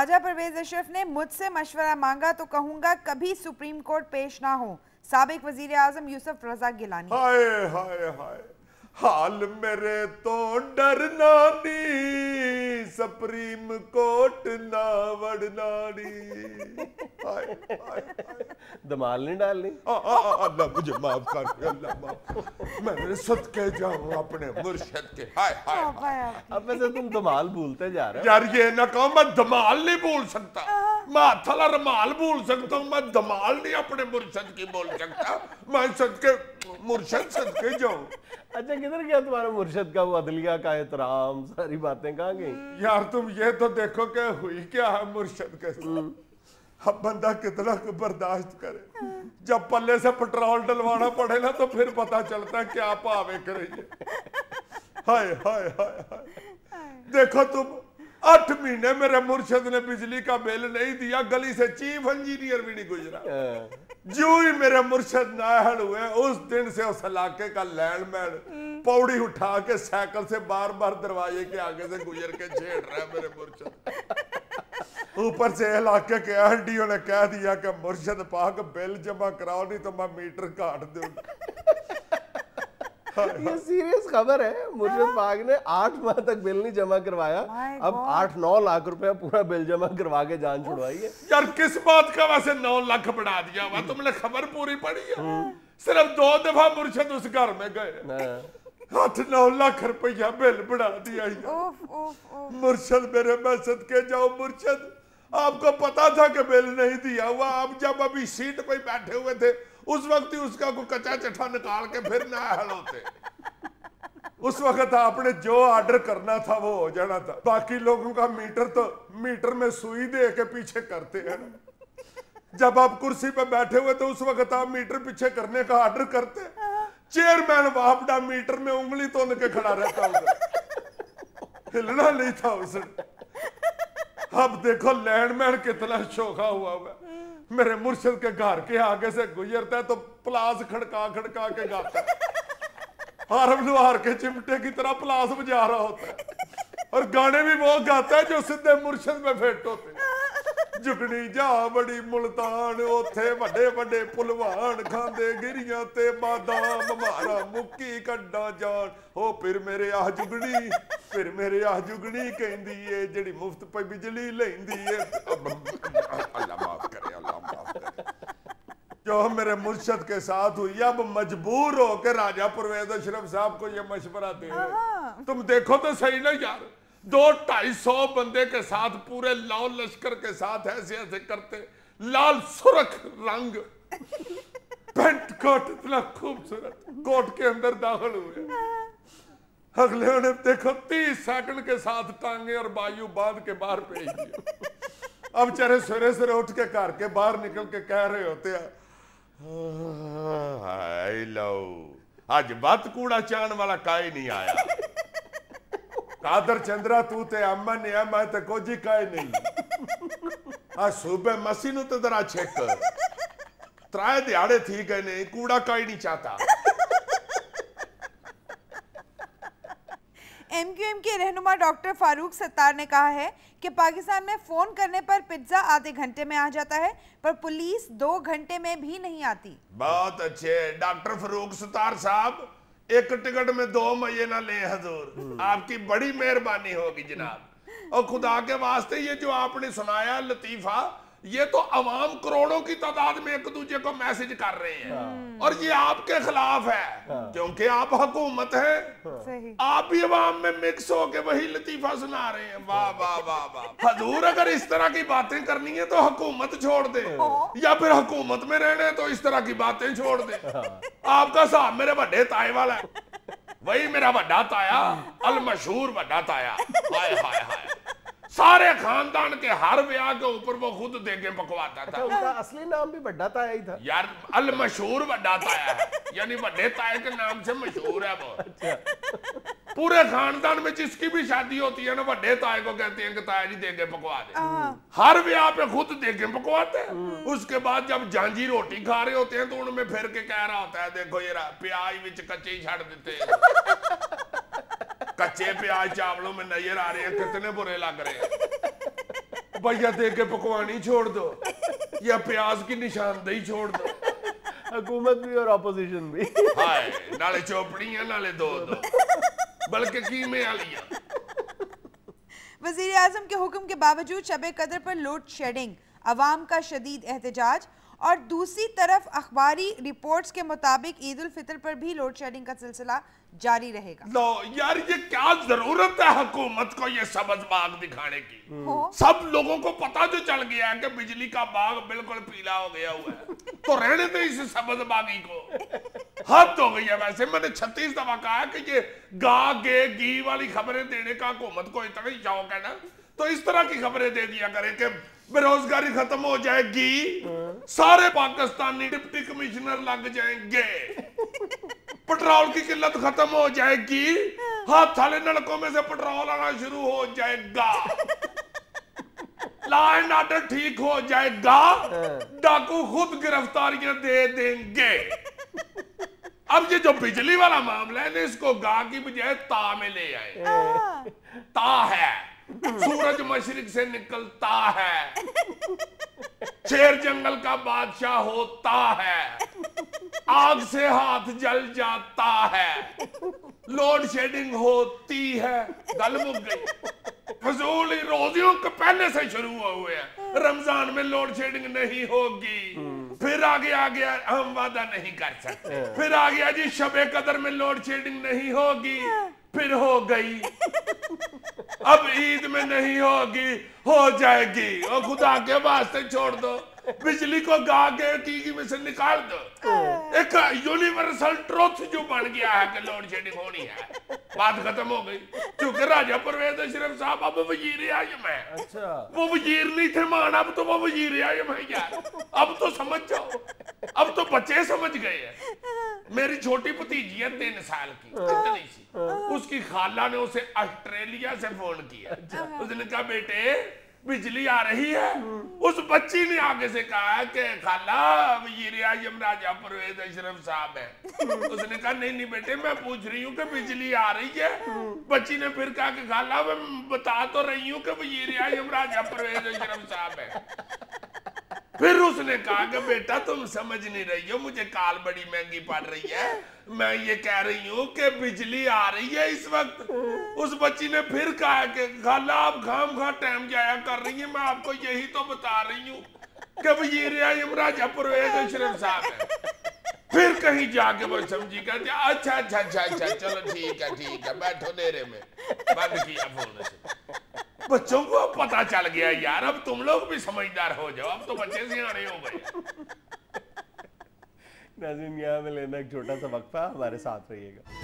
राजा परवेज अशरफ ने मुझसे मशवरा मांगा तो कहूंगा कभी सुप्रीम कोर्ट पेश ना हो। साबिक वजीर आजम यूसुफ रजा गिलानी। हाय हाय हाय, हाल मेरे तो डरना नी, सुप्रीम कोर्ट ना वड़ना नी। हाय हाय हाय, धमाल नहीं डालनी। अल्लाह मुझे माफ कर, अल्लाह माफ, मैं सदके जाऊं अपने मुर्शिद के। हाय हाय हाय। अब वैसे तुम धमाल भूलते जा रहे हो यार, ये ना कहो, मैं धमाल नहीं भूल सकता, मैं हथला रुमाल भूल सकता हूँ, मैं धमाल नहीं अपने मुर्शिद की बोल सकता। मैं सदके मुर्शिद सदके जाऊं। अच्छा, किधर गया तुम्हारा मुर्शिद का वो अदलिया का एहतराम, सारी बातें कहाँ गई? यार तुम ये तो देखो कि हुई क्या है मुर्शिद के साथ। अब बंदा कितना बर्दाश्त करे, जब पल्ले से पेट्रोल डलवाना पड़े ना तो फिर पता चलता है क्या पावे करेंगे। हाय हाय हाय हाय, देखो तुम 8 महीने मेरे मुर्शिद ने बिजली का बिल नहीं दिया, गली से चीफ इंजीनियर भी नहीं गुजरा। जो ही मेरे मुर्शिद नाहल हुए उस दिन से उस इलाके का लैंडमैन पौड़ी उठा के साइकिल से बार बार दरवाजे के आगे से गुजर के छेड़ रहा है मेरे मुर्शिद। ऊपर से इलाके के आंटियों ने कह दिया कि मुर्शिद पाक बिल जमा कराओ नहीं तो मैं मीटर काट दूंगा। ये सीरियस खबर है। मुर्शिद पाक ने 8 माह तक बिल नहीं जमा करवाया, अब 8-9 लाख रुपया पूरा बिल जमा करवा के जान छुड़वाई है। यार किस बात का वैसे 9 लाख बढ़ा दिया हुआ, तुमने खबर पूरी पढ़ी है? सिर्फ 2 दफा मुर्शिद उस घर में गए, 8-9 लाख रुपया बिल बढ़ा दिया। मुर्शिद मेरे मैं सदके जाओ मुर्शिद, आपको पता था कि बिल नहीं दिया हुआ, आप जब अभी सीट पे बैठे हुए थे उस वक्त ही उसका को कच्चा चट्टा निकाल के फिर ना हल होते। उस वक्त आपने जो ऑर्डर करना था वो हो जाना था। बाकी लोगों का मीटर तो मीटर में सुई दे के पीछे करते हैं ना। जब आप कुर्सी पे बैठे हुए तो उस वक्त आप मीटर पीछे करने का ऑर्डर करते, चेयरमैन वापडा मीटर में उंगली तोड़ के खड़ा रहता, उसे हिलना नहीं था उसने। अब देखो लैंडमैन कितना शोखा हुआ मेरे मुर्शिद के घर के आगे से गुजरता है तो प्लास खड़का खड़का के गाता है, हारम लुहार के चिमटे की तरह प्लास बजा रहा होता है, और गाने भी वो गाता है जो सीधे मुर्शिद में फिट होते हैं। जुगनी जा बड़ी मुल्तान, ओथे वड्डे वड्डे पुलवान, खांदे गिरियां ते बादाम, मारा मुक्की कड्डा जान, हो फिर मेरे आ जुगनी, फिर मेरे आ जुगनी कहंदी है जेड़ी मुफ्त पे बिजली लेंदी है। अल्लाह माफ करे, अल्लाह माफ करे। जो मेरे मुर्शिद के साथ हुई, अब मजबूर हो के राजा परवेज अशरफ साहब को ये मशवरा दे रहे। तुम देखो तो सही ना यार, 200-250 बंदे के साथ पूरे लाल लश्कर के साथ ऐसे ऐसे करते, लाल सुरख रंग, पेंट कोट इतना खूबसूरत, कोट के अंदर दाखिल हुए। अगले ने देखो 30 सेकंड के साथ टांगे और बायू बांध के बाहर भेज दिया। अब चाहे सवेरे सवेरे उठ के घर के बाहर निकल के कह रहे होते हैं, लो आज बात कूड़ा चान वाला काई नहीं आया, कादर चंद्रा तू ते अमन है, मैं ते कोजी काई नहीं। आ सुबह मसी नु तो जरा चेक त्राए दिहाड़े थी गए नहीं, कूड़ा काई नहीं चाहता। एमक्यूएम के रहनुमा डॉक्टर फारूक सत्तार ने कहा है कि पाकिस्तान में फोन करने पर पिज्जा आधे घंटे में आ जाता है, पर पुलिस 2 घंटे में भी नहीं आती। बहुत अच्छे डॉक्टर फारूक सत्तार साहब, एक टिकट में 2 महीने ना ले हजूर, आपकी बड़ी मेहरबानी होगी जनाब। और खुदा के वास्ते ये जो आपने सुनाया लतीफा, ये तो अवाम करोड़ों की तादाद में एक दूसरे को मैसेज कर रहे हैं, और ये आपके खिलाफ है, क्योंकि आप हुकूमत हैं, आप भी अवाम में मिक्स होके वही लतीफा सुना रहे हैं। वाह वाह वाह वाह। हजूर अगर इस तरह की बातें करनी है तो हुकूमत छोड़ दे, या फिर हुकूमत में रहने तो इस तरह की बातें छोड़ दे। आपका साहब मेरे बड़े ताए वाला है, वही मेरा बड़ा ताया, अल मशहूर बड़ा ताया। हाय हाय हाय, सारे खानदान के हर ब्याह के ऊपर वो खुद देगे पकवाता था। उनका असली नाम भी बड़ा ताया ही था यार, अल मशहूर बड़ा ताया है, यानी बड़े ताए के नाम से मशहूर है वो। पूरे खानदान में जिसकी भी शादी होती है ना, बड़े ताए को कहते हैं कि ताया जी देगे पकवा दे। हर ब्याह पे खुद देगे पकवाते हैं। उसके बाद जब झांझी रोटी खा रहे होते हैं तो उनमें फिर के कह रहा होता है, देखो ये प्याज विच कच्चे ही छड़ देते हैं, कच्चे प्याज चावलों में नजर आ रहे हैं, कितने बुरे लग रहे हैं। भैया दे के पकवानी छोड़ दो या प्याज की निशानदेही छोड़ दो। हुकूमत भी और ऑपोजिशन भी। हाय नाले चौपड़ियां नाले दो बल्कि कीमे आलियां। वज़ीर आज़म के हुक्म के बावजूद शब कदर पर लोड शेडिंग, अवाम का शदीद एहतजाज। और दूसरी तरफ अखबारी रिपोर्ट्स के मुताबिक ईद उल फितर पर भी लोड शेडिंग का सिलसिला जारी रहेगा। लो यार ये क्या जरूरत है हुकूमत को ये सबज बाग दिखाने की? सब लोगों को पता जो चल गया है कि बिजली का बाग बिल्कुल पीला हो गया हुआ है, तो रहने दे इस सबज बागी को। हद हो गई है। वैसे मैंने 36 दफा कहा है कि ये गा गे घी वाली खबरें देने का हुकूमत को इतना ही शौक है ना, तो इस तरह की खबरें दे दिया करे कि बेरोजगारी खत्म हो जाएगी, सारे पाकिस्तानी डिप्टी कमिश्नर लग जाएंगे, पेट्रोल की किल्लत खत्म हो जाएगी, हाथ वाले नलकों में से पेट्रोल आना शुरू हो जाएगा, लॉ एंड ऑर्डर ठीक हो जाएगा, डाकू खुद गिरफ्तारियां दे देंगे। अब ये जो बिजली वाला मामला है ना, इसको गा की बजाय ता में ले आए। ता है, सूरज मशरिक से निकलता है, शेर जंगल का बादशाह होता है, आग से हाथ जल जाता है, लोड शेडिंग होती है। गल मुक गई। फजूल रोजियों के पहले से शुरू हुए हैं। रमजान में लोड शेडिंग नहीं होगी, फिर आ गया हम वादा नहीं कर सकते, फिर आ गया जी शबे कदर में लोड शेडिंग नहीं होगी, फिर हो गई, अब ईद में नहीं होगी, हो जाएगी। और खुदा के वास्ते छोड़ दो, बिजली को गा के टीवी में से निकाल दो। एक यूनिवर्सल ट्रुथ जो बन गया है कि लोड शेडिंग होनी है, बात खत्म हो गई। क्योंकि राजा परवेज अशरफ साहब अब वजीर आज़म है। अच्छा। वो वजीर नहीं थे मान, अब तो वो वजीर आज़म है यार। अब तो समझ जाओ, अब तो बच्चे समझ गए हैं। मेरी छोटी भतीजी है 3 साल की, कितनी सी, उसकी खाला ने उसे ऑस्ट्रेलिया से फोन किया। उसने कहा बेटे बिजली आ रही है। उस बच्ची ने आगे से कहा कि खाला वज़ीर आज़म राजा परवेज अशरफ साहब है। उसने कहा नहीं बेटे मैं पूछ रही हूँ कि बिजली आ रही है। बच्ची ने फिर कहा कि खाला मैं बता तो रही हूँ कि वज़ीर आज़म राजा परवेज अशरफ साहब है। फिर उसने कहा कि बेटा तुम समझ नहीं रही हो, मुझे काल बड़ी महंगी पड़ रही है, मैं ये कह रही हूँ कि बिजली आ रही है इस वक्त। उस बच्ची ने फिर कहा कि खाला आप खाम खा टाइम जाया कर रही है, मैं आपको यही तो बता रही हूँ कि वज़ीर आज़म राजा परवेज अशरफ साहब है। फिर कहीं जाके वो समझी कहती अच्छा चलो ठीक है बैठो डेरे में, बंद किया फोन से। बच्चों को अब पता चल गया यार, अब तुम लोग भी समझदार हो जाओ, अब तो बच्चे सियाने हो गए। नाज़रीन यहाँ में लेना एक छोटा सा वक्फा, हमारे साथ रहिएगा।